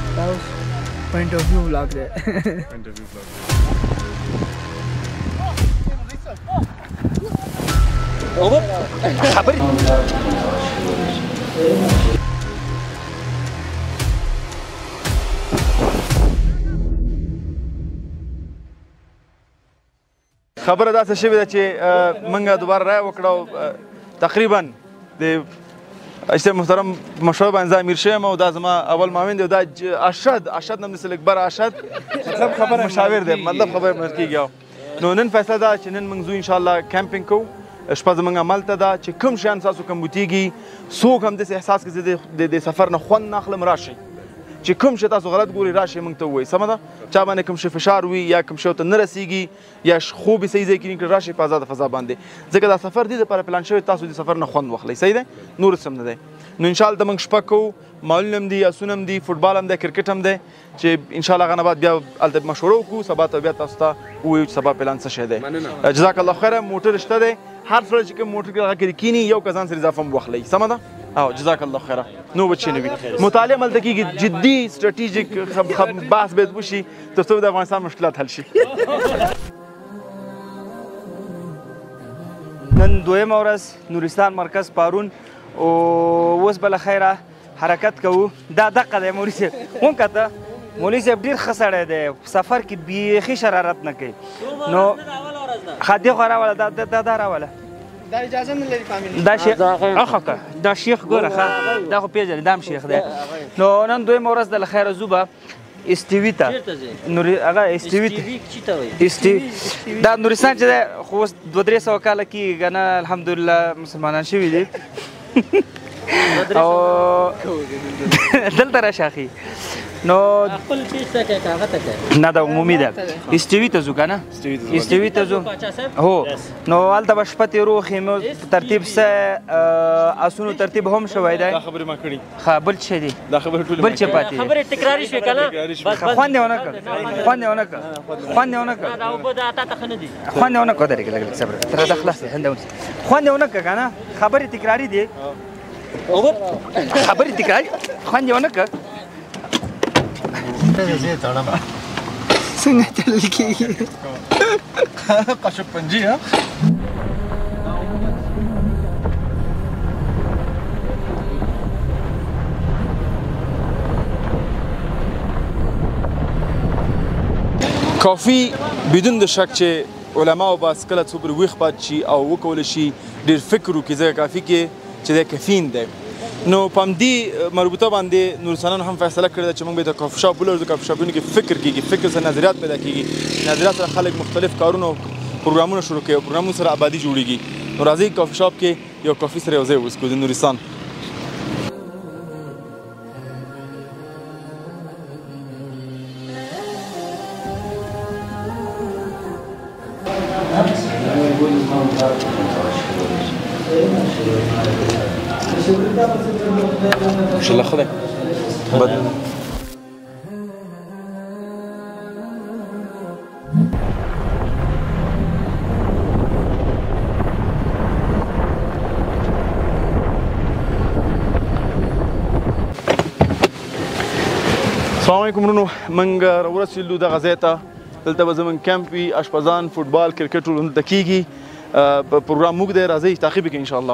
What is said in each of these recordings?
دا اوس پوینټ اف ویو ولاګ دی خبره داسې شوې ده چې موږ دوباره رایه وکړه تقریبا د اشته محترم مشهور باندې امیر شیم او دا زما اول معاون دی او دا اشد نم د سلیک بر اشد مطلب خبره مشاور دی مطلب خبره مر کیږي نو نن فیصله ده چې نن موږ زو ان شاء الله کیمپینګ کوو شپه زموږ عمل ته ده چې کوم شیان ستاسو کم بوتیږي څوک هم داسې احساس کوي چې د سفر نه خوند نه اخلم راشئ چې کوم شی تاسو غلط ګورئ راشئ موږ ته ووایئ سمه ده چا باندې کوم شی فشار وي یا کوم شی ورته نه رسیږي یا خوب یې صحیح ځای کې نه کړي راشئ په ازاده فضا باندې ځکه دا سفر دې دپاره پلان شوی تاسو د سفر نه خوند واخلئ صحیح دی نور څه هم نه دی نو انشاءالله د موږ شپه کوو مالونه هم دي اسونه هم دي فوټبال هم دی کرکټ هم دی چې انشاءالله هغه نه بعد بیا هلته مشوره وکړو سبا ته بیا تاسو ته ووایو چې سبا پلان څه شی دی جزاک الله خیره موټر شته دی هر سړی چې کوم موټر کې هغه کې کیني یو کسان سره اضافه هم واخلئ سمه ده او جزاک الله خیره نو بچې نه وي مطالعه هلته کېږي جدي سټراټیژیک بحث باید وشي تر څو د افغانستان مشکلات حل شي نن دویمه ورځ نورستان مرکز پارون او اوس بله خیره حرکت کوو دا دقه دی مولوي صاحب وکته مولوي صاحب ډېر ښه سړی دی سفر کې بیخي شرارت نه کوي نو ښه دې خوا راوله دا راوله دا اجازه نه لري فامیل دا شیخ اخه که دا شیخ ګوره ښه دا خو پېژنې دا هم شیخ دی نو نن دویمه ورځ د له خیره ځو به استوي ته هغه استوي دا نورستان چې دی خو اوس 200-300 کاله کېږي که نه الحمدلله مسلمانان شوي دي او دلته راشه اخي نو خپل پیج ته کې هغه ته کې نه دا عمومي ده استوي ته ځو که نه استوي ته ځو هو نو هلته به شپه تېرو خیمو ترتیب څه اسونو ترتیب هم شوی دی دا خبرې ما کړي ښه بل څه دی دا خبرې ټولې بل څه پاتې دي خبرې تکراري شوې که نه خوند یې ونه کړ خوند یې ونه کړ خوند یې ونه کړ دا اوبه دا تا ته ښه نه دي خوند یې ونه کړ درېږه لږ صبر تر دا خلاص دی خوند یې ونه کړ که نه خبرې تکراري دي خبرې تکراري خوند یې ونه کړ څنګه تلل کېږي قشب پنجي ها کافي بدون د شک چې علماو باز کله څو پر ویښ پات شي او وکولی شي ډېر فکر وکړي ځکه کافي کې چې دی کفین دی نو په همدې مربوطه باندې نورستانیانو هم فیصله کړې ده چې موږ به د کافي شاپ ولرو د کافي شاپونو کې فکر کېږي فکر سره نظریات پیدا کېږي نظریات سره خلک مختلف کارونه او پروګرامونه شروع کوي او پروګرامونو سره آبادي جوړېږي نو راځئ کافي شاپ کې یو کافي سره یو ځای وڅښو د نورستان ماشاءالله خدای بد السلام علیکم ورونو موږ راورسېدلو دغه ځای ته دلته به زموږ کیمپ وي اشپزان فوټبال کرکټ ټول دلته کېږي پروګرام موږ دی راځئ تعقیب وکړئ انشاءالله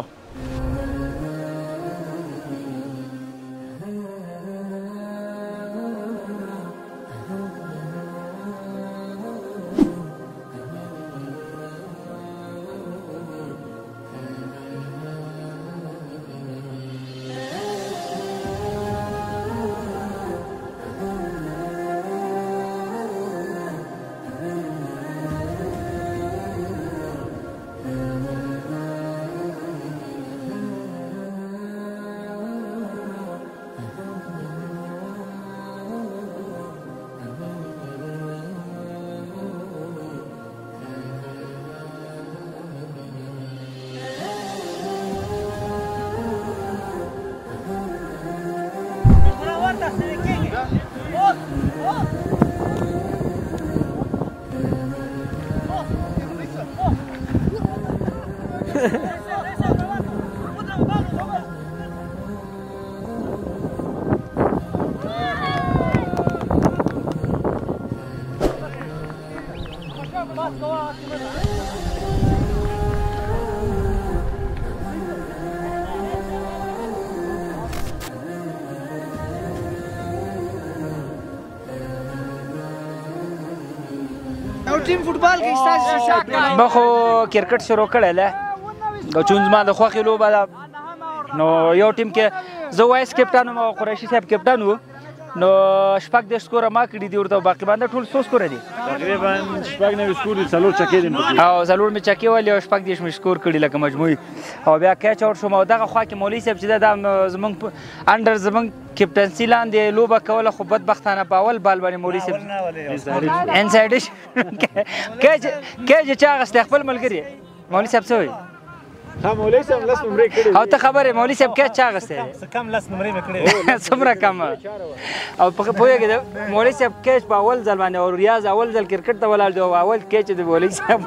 او ټیم فوټبال کې ستاسو شاک ما خو کرکټ شروع کړی دی او چون زما د خوښې لوبه ده نو یو ټیم کې زه وایس کپټان وم او قریشي صاحب کپټان و نو شپږ دېرش سکوره ما کړي دي ورته باقي باندې ټول څو سکوره دي تقریبا شپږ نوي سکور دي څلور چکې دي او څلور مې چکې ولې او شپږ دېرش مې سکور کړي لکه مجموعي او بیا کیچ آوټ شوم او دغه خوا کې مولوي صاحب چې ده دا زموږ انډر زموږ کپټنسي لاندې لوبه کوله خو بدبختانه په اول بال باندې مولوي صاحب انسایډ کیچ چا اخیستی خپل ملګري مولوي صاحب څه وایي مولوي صاحب لس نمرې کړې او ته خبرې مولوي صاحب کیچ چا اخیستی دی کم لس نمرې مې کړې څومره کم او پوهېږې مولوي صاحب کیچ په اول ځل باندې او ریاض اول ځل کرکټ ته ولاړ دی او اول کیچ د مولوي صاحب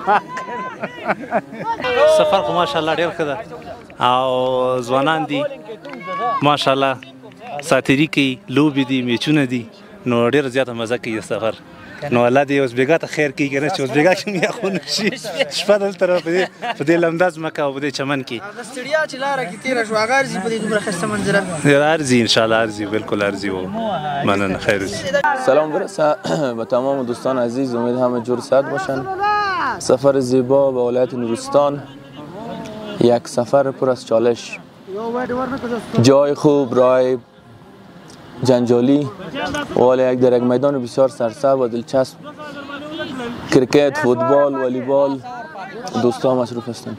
سفر خو ماشاءالله ډېر ښه ده او ځوانان دي ماشاءالله ساتیري کوي لوبې دي میچونه دي نو ډېر زیاته مزه کوي سفر نو الله دې اوزبیګا ته خیر کړي که نه چې اوزبیګا کې مې یخونه شي شپه دلته په دې لمده ځمکه او په دې چمن کې د ستړیا چې لاره کې تېره شوه هغه ارزي په دې دومره ښایسته منظره ارزي انشاءالله ارزي بالکل ارزي و مننه خیر سلام برسه به تمام دوستان عزیز امید همه جور صحت باشن سفر زیبا به ولایت نورستان یک سفر پر از چالش جای خوب راه جنجالی ولی در یک میدان بسیار سرسبز و دلچسب کرکت، فوتبال، والیبال دوستان مصروف هستند.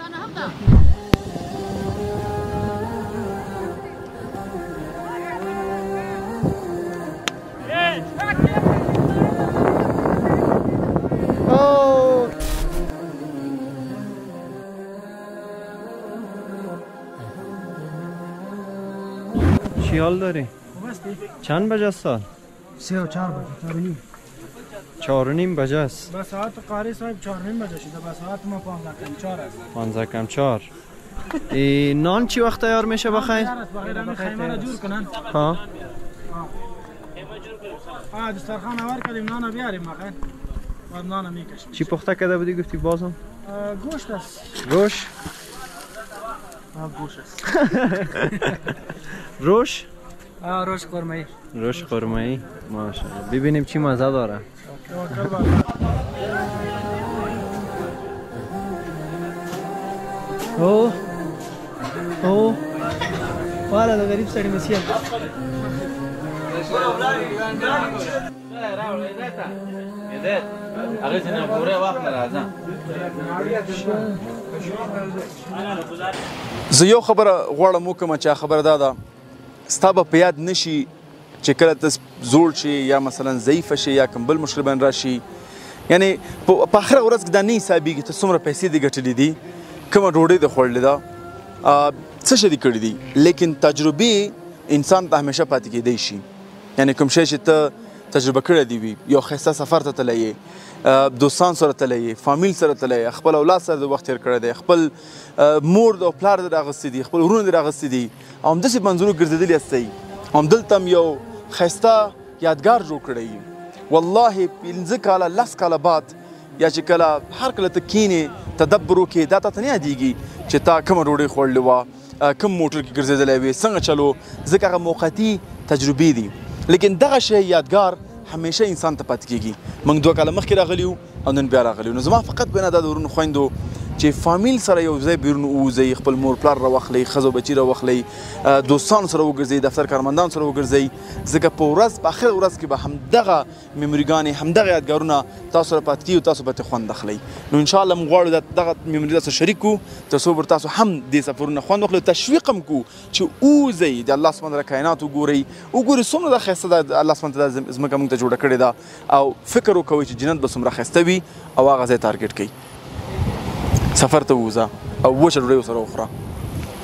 چی حال داری؟ چند بجه است سال؟ 3 و 4 بجه 4:30 بجه است به ساعت قاری صاحب 4:30 بجه شده به ساعت ما 15 کم 4 است 15 کم 4 نان چی وقت تیار میشه بخیر؟ بغیر همین خیمه را جور کنن ها دسترخوان آور کردیم نان بیاریم بخیر بعد نان میکشیم چی پخته کرده بودی گفتی بازم؟ گوشت است گوش؟ گوشت است روش؟ روش قرمه‌ای روش قرمه‌ای ماشاءالله ببینیم چی مزه داره او والا د غریب سړی مسیح زه یو خبره غواړم وکړم چې خبره دا ده ستا به په یاد نشي چې کله ته زوړ شي یا مثلا ضعیفه شي یا کوم بل مشکل باندې راشي یعنی په آخره ورځ کې دا نه حسابېږي ته څومره پیسې دې ګټلې دي کومه ډوډۍ دې خوړلې ده څه شی دې کړي دي لیکن تجربې انسان ته همیشه پاتې کېدی شي یعنی کوم شی چې ته تجربه کړی دی وي یو ښایسته سفر ته تللی یې دوستان سره تللی یې فامیل سره تللی یې خپل اولاد سره د وخت تېر کړی دی خپل مور او پلار دې راغوستی دي خپل ورونه دې راغوستی دي او همداسې منظرو ګرځېدلي یاستئ همدلته هم یو ښایسته یادګار جوړ کړی والله 15 کاله 10 کاله بعد یا چې کله هر کله ته کښېنې تدبر وکړې دا تا ته نه یادېږي چې تا کومه ډوډۍ خوړلې وه کوم موټر کې ګرځېدلی وې څنګه چلو ځکه هغه موقتي تجربې دي لیکن دغه شی یادګار همیشه انسان ته پاتې کېږي موږ 2 کاله مخکې راغلي یو او نن بیا راغلي یو نو زما فقط بنا دا د ورونو خویندو چې فامیل سره یو ځای بیرون ووځئ خپل مور پلار راواخلئ ښځو بچي راواخلئ دوستانو سره وګرځئ دفتر کارمندانو سره وګرځئ ځکه په ورځ په آخر ورځ کې به همدغه میموریګانې همدغه یادګارونه تاسو سره پاتې کېږي او تاسو به ترې خوند اخلئ نو انشاءالله موږ غواړو دغه میموري تاسو شریک کړو تر څو به تاسو هم دې سفرونه خوند واخلئ تشویق هم کړو چې ووځئ د الله سبحانه وتعالی کائنات وګورئ څومره دا ښایسته ده الله سبحانه وتعالی ځمکه موږ ته جوړه کړې ده او فکر وکوئ چې جنت به څومره ښایسته وي او هغه ځای ټارګېټ کړئ سفر ته ووځه او وچه ډوډۍ ورسره وخوره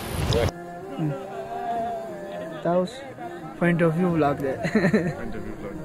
دا اوس پوینټ اف ویو ولاګ دی